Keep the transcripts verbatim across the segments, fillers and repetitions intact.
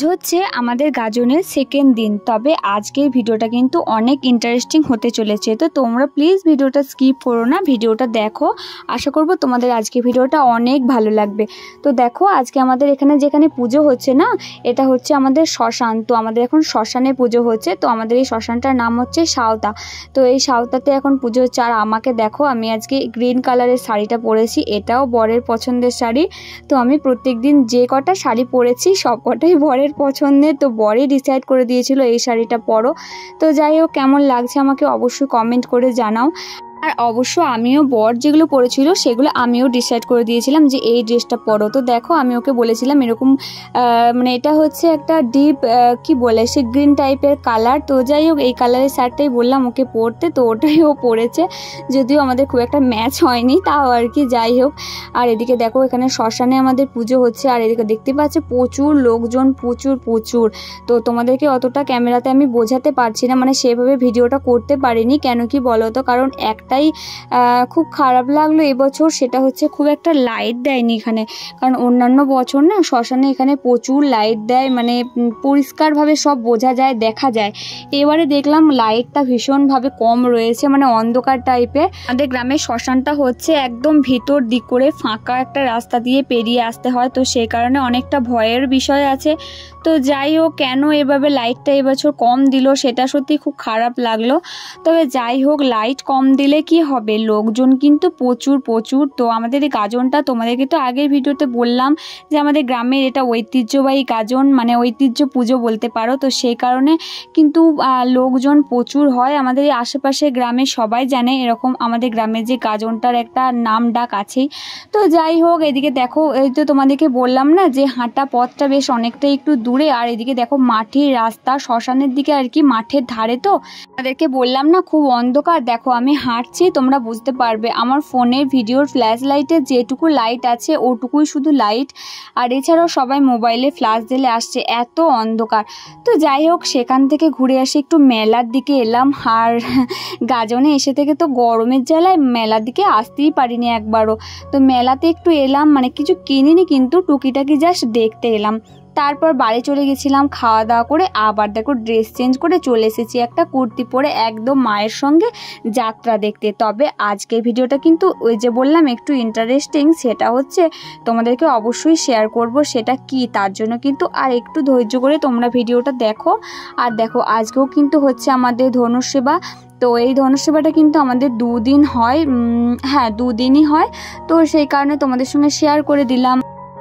হচ্ছে আমাদের গাজনের সেকেন্ড দিন। তবে আজকের ভিডিওটা কিন্তু অনেক ইন্টারেস্টিং হতে চলেছে, তো তোমরা প্লিজ ভিডিওটা স্কিপ করো না, ভিডিওটা দেখো। আশা করব তোমাদের আজকে ভিডিওটা অনেক ভালো লাগবে। তো দেখো আজকে আমাদের এখানে যেখানে পুজো হচ্ছে না, এটা হচ্ছে আমাদের শ্মশান। তো আমাদের এখন শ্মশানে পুজো হচ্ছে। তো আমাদের এই শ্মশানটার নাম হচ্ছে সাঁওতা। তো এই সাঁওতাতে এখন পুজো হচ্ছে। আর আমাকে দেখো, আমি আজকে গ্রিন কালারের শাড়িটা পরেছি, এটাও বরের পছন্দের শাড়ি। তো আমি প্রত্যেক দিন যে কটা শাড়ি পরেছি সব কটাই বরের পছন্দের। তো বরই ডিসাইড করে দিয়েছিল এই শাড়িটা পরো। তো যাই হোক, কেমন লাগছে আমাকে অবশ্যই কমেন্ট করে জানাও। আর অবশ্য আমিও বর যেগুলো পরেছিল সেগুলো আমিও ডিসাইড করে দিয়েছিলাম যে এই ড্রেসটা পরো। তো দেখো আমি ওকে বলেছিলাম এরকম মানে এটা হচ্ছে একটা ডিপ কি বলে সে গ্রিন টাইপের কালার। তো যাই হোক, এই কালারের শার্টটাই বললাম ওকে পরতে, তো ওটাই ও পরেছে। যদিও আমাদের খুব একটা ম্যাচ হয়নি, তাও আর কি। যাই হোক, আর এদিকে দেখো এখানে শ্মশানে আমাদের পুজো হচ্ছে। আর এদিকে দেখতে পাচ্ছ প্রচুর লোকজন, প্রচুর প্রচুর। তো তোমাদেরকে অতটা ক্যামেরাতে আমি বোঝাতে পারছি না, মানে সেভাবে ভিডিওটা করতে পারিনি। কেন কি বলো তো, কারণ এক তাই খুব খারাপ লাগলো এবছর, সেটা হচ্ছে খুব একটা লাইট দেয়নি এখানে। কারণ অন্যান্য বছর না শ্মশানে এখানে প্রচুর লাইট দেয়, মানে পরিষ্কারভাবে সব বোঝা যায়, দেখা যায়। এবারে দেখলাম লাইটটা ভীষণভাবে কম রয়েছে, মানে অন্ধকার টাইপের। আমাদের গ্রামের শ্মশানটা হচ্ছে একদম ভিতর দিক করে ফাঁকা একটা রাস্তা দিয়ে পেরিয়ে আসতে হয়, তো সেই কারণে অনেকটা ভয়ের বিষয় আছে। তো যাই হোক, কেন এভাবে লাইটটা এবছর কম দিল সেটা সত্যি খুব খারাপ লাগলো। তবে যাই হোক, লাইট কম দিলে কি হবে, লোকজন কিন্তু প্রচুর প্রচুর। তো আমাদের এই গাজনটা তোমাদেরকে তো আগের ভিডিওতে বললাম যে আমাদের গ্রামের এটা ঐতিহ্যবাহী গাজন, মানে ঐতিহ্য পুজো বলতে পারো। তো সেই কারণে কিন্তু লোকজন প্রচুর হয়। আমাদের এই আশেপাশে গ্রামে সবাই জানে এরকম আমাদের গ্রামের যে গাজনটার একটা নাম ডাক আছেই। তো যাই হোক, এদিকে দেখো, এই তো তোমাদেরকে বললাম না যে হাঁটা পথটা বেশ অনেকটা একটু দূরে। আর এদিকে দেখো মাটির রাস্তা, শ্মশানের দিকে আর কি, মাঠের ধারে। তো তাদেরকে বললাম না খুব অন্ধকার। দেখো আমি হাঁটছি, তোমরা বুঝতে পারবে আমার ফোনের ভিডিওর ফ্ল্যাশ লাইটের যেটুকু লাইট আছে ওটুকুই শুধু লাইট, আর এছাড়াও সবাই মোবাইলে ফ্ল্যাশ দিলে আসছে, এত অন্ধকার। তো যাই হোক, সেখান থেকে ঘুরে আসি একটু মেলার দিকে এলাম। আর গাজনে এসে থেকে তো গরমের জ্বালায় মেলার দিকে আসতেই পারিনি একবারও। তো মেলাতে একটু এলাম, মানে কিছু কিনিনি, কিন্তু টুকিটাকি জাস্ট দেখতে এলাম। তারপর বাড়ি চলে গেছিলাম খাওয়া দাওয়া করে। আবার দেখো ড্রেস চেঞ্জ করে চলে এসেছি একটা কুর্তি পরে একদম মায়ের সঙ্গে যাত্রা দেখতে। তবে আজকের ভিডিওটা কিন্তু ওই যে বললাম একটু ইন্টারেস্টিং, সেটা হচ্ছে তোমাদেরকে অবশ্যই শেয়ার করব সেটা কি, তার জন্য কিন্তু আর একটু ধৈর্য করে তোমরা ভিডিওটা দেখো। আর দেখো আজকেও কিন্তু হচ্ছে আমাদের ধনুষসেবা। তো এই ধনুষসেবাটা কিন্তু আমাদের দুদিন হয়, হ্যাঁ দুদিনই হয়। তো সেই কারণে তোমাদের সঙ্গে শেয়ার করে দিলাম।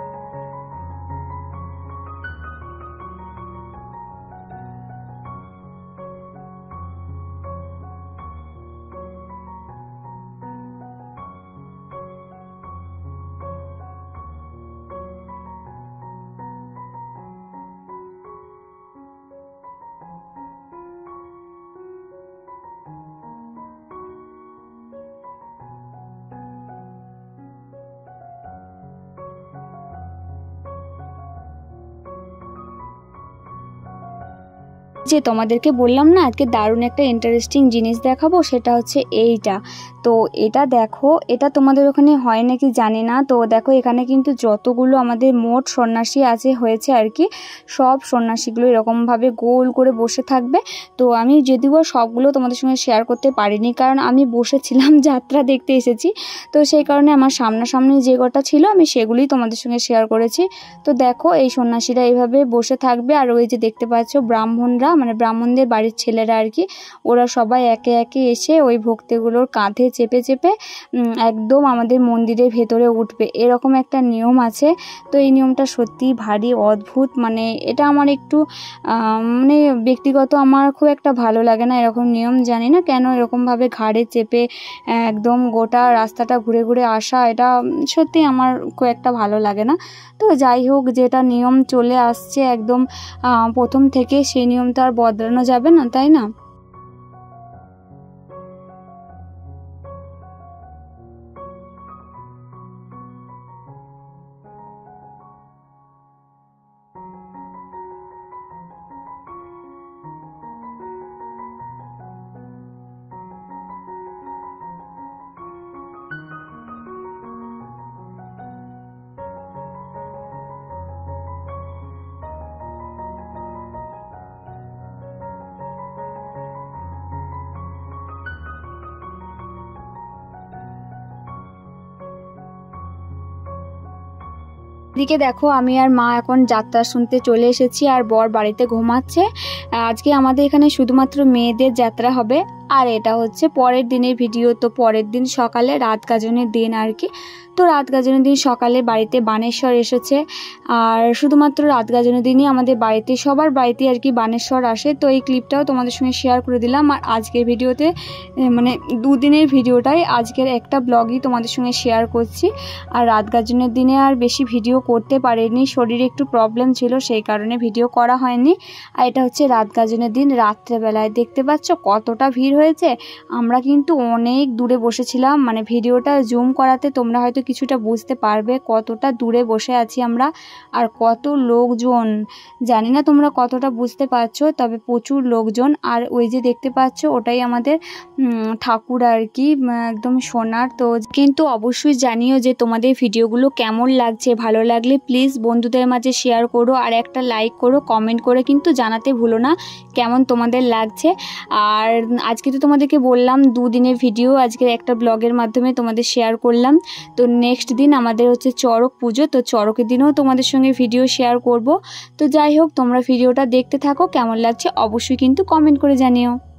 যে তোমাদেরকে বললাম না আজকে দারুণ একটা ইন্টারেস্টিং জিনিস দেখাবো, সেটা হচ্ছে এইটা। তো এটা দেখো, এটা তোমাদের ওখানে হয় নাকি জানি না। তো দেখো এখানে কিন্তু যতগুলো আমাদের মোট সন্ন্যাসী আছে হয়েছে আর কি, সব সন্ন্যাসীগুলো এরকমভাবে গোল করে বসে থাকবে। তো আমি যদিও সবগুলো তোমাদের সঙ্গে শেয়ার করতে পারিনি, কারণ আমি বসেছিলাম যাত্রা দেখতে এসেছি। তো সেই কারণে আমার সামনাসামনি যে কটা ছিল আমি সেগুলোই তোমাদের সঙ্গে শেয়ার করেছি। তো দেখো এই সন্ন্যাসীরা এইভাবে বসে থাকবে। আর ওই যে দেখতে পাচ্ছ ব্রাহ্মণরা, মানে ব্রাহ্মণদের বাড়ির ছেলেরা আর কি, ওরা সবাই একে একে এসে ওই ভক্তিগুলোর কাঁধে চেপে চেপে একদম আমাদের মন্দিরের ভেতরে উঠবে, এরকম একটা নিয়ম আছে। তো এই নিয়মটা সত্যি ভারী অদ্ভুত, মানে এটা আমার একটু মানে ব্যক্তিগত আমার খুব একটা ভালো লাগে না এরকম নিয়ম। জানি না কেন এরকমভাবে ঘাড়ে চেপে একদম গোটা রাস্তাটা ঘুরে ঘুরে আসা, এটা সত্যি আমার খুব একটা ভালো লাগে না। তো যাই হোক, যেটা নিয়ম চলে আসছে একদম প্রথম থেকে, সেই নিয়ম তো আর বদলানো যাবে না, তাই না? এদিকে দেখো আমি আর মা এখন যাত্রা শুনতে চলে এসেছি, আর বর বাড়িতে ঘুমাচ্ছে। আজকে আমাদের এখানে শুধুমাত্র মেয়েদের যাত্রা হবে, আর এটা হচ্ছে পরের দিনের ভিডিও। তো পরের দিন সকালে রাত গাজনের দিন আর কি। তো রাত গাজনের দিন সকালে বাড়িতে বানেশ্বর এসেছে, আর শুধুমাত্র রাত গাজনের দিনই আমাদের বাড়িতে সবার বাড়িতে আর কি বানেশ্বর আসে। তো এই ক্লিপটাও তোমাদের সঙ্গে শেয়ার করে দিলাম। আর আজকের ভিডিওতে মানে দুদিনের ভিডিওটাই আজকের একটা ব্লগই তোমাদের সঙ্গে শেয়ার করছি। আর রাত গাজনের দিনে আর বেশি ভিডিও করতে পারিনি, শরীরে একটু প্রবলেম ছিল, সেই কারণে ভিডিও করা হয়নি। আর এটা হচ্ছে রাত গাজনের দিন রাত্রেবেলায়, দেখতে পাচ্ছ কতটা ভিড় হয়েছে। আমরা কিন্তু অনেক দূরে বসেছিলাম, মানে ভিডিওটা জুম করাতে তোমরা হয়তো কিছুটা বুঝতে পারবে কতটা দূরে বসে আছি আমরা, আর কত লোকজন। জানি না তোমরা কতটা বুঝতে পারছো, তবে প্রচুর লোকজন। আর ওই যে দেখতে পাচ্ছ ওটাই আমাদের ঠাকুর আর কি, একদম সোনার। তো কিন্তু অবশ্যই জানিও যে তোমাদের ভিডিওগুলো কেমন লাগছে। ভালো লাগলে প্লিজ বন্ধুদের মাঝে শেয়ার করো, আর একটা লাইক করো, কমেন্ট করে কিন্তু জানাতে ভুলো না কেমন তোমাদের লাগছে। আর আজকে তো তোমাদেরকে বললাম দুদিনের ভিডিও আজকের একটা ব্লগের মাধ্যমে তোমাদের শেয়ার করলাম। তো নেক্সট দিন আমাদের হচ্ছে চড়ক পুজো, তো চড়কের দিনও তোমাদের সঙ্গে ভিডিও শেয়ার করব। তো যাই হোক, তোমরা ভিডিওটা দেখতে থাকো, কেমন লাগছে অবশ্যই কিন্তু কমেন্ট করে জানিও।